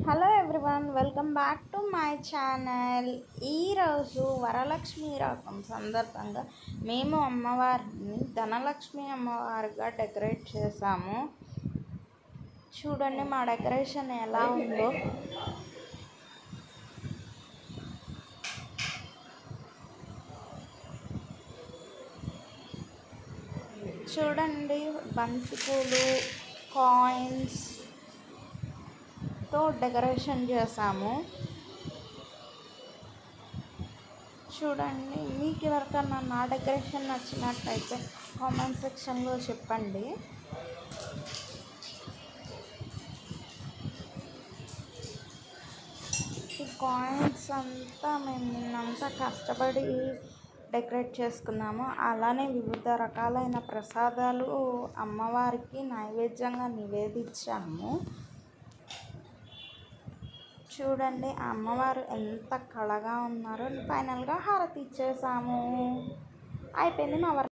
Hello everyone, welcome back to my channel. ఈరోజు వరలక్ష్మి వ్రతం సందర్భంగా మేము అమ్మవారిని ధనలక్ష్మి అమ్మవారిగా డెకరేట్ చేసాము. చూడండి మా డెకరేషన్ ఎలా ఉందో. చూడండి, బంతిపూలు, కాయిన్స్ తో డెకరేషన్ చేసాము. చూడండి, మీకు ఎవరికన్నా నా డెకరేషన్ నచ్చినట్లయితే కామెంట్ సెక్షన్లో చెప్పండి. ఈ కాయిన్స్ అంతా మేము నిన్నంతా కష్టపడి డెకరేట్ చేసుకున్నాము. అలానే వివిధ రకాలైన ప్రసాదాలు అమ్మవారికి నైవేద్యంగా నివేదించాము. చూడండి, అమ్మవారు ఎంత కళగా ఉన్నారో. ఫైనల్గా హారతి ఇచ్చేసాము. అయిపోయింది మా